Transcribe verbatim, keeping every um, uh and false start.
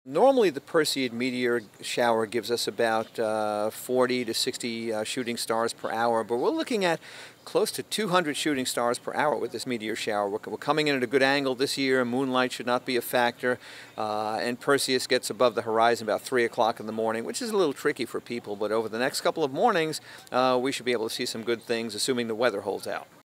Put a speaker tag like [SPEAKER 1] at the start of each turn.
[SPEAKER 1] Normally, the Perseid meteor shower gives us about uh, forty to sixty uh, shooting stars per hour, but we're looking at close to two hundred shooting stars per hour with this meteor shower. We're, we're coming in at a good angle this year. Moonlight should not be a factor, uh, and Perseus gets above the horizon about three o'clock in the morning, which is a little tricky for people, but over the next couple of mornings, uh, we should be able to see some good things, assuming the weather holds out.